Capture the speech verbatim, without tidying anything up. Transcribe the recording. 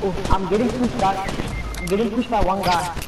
Oh, I'm getting pushed back. I'm getting pushed by one guy.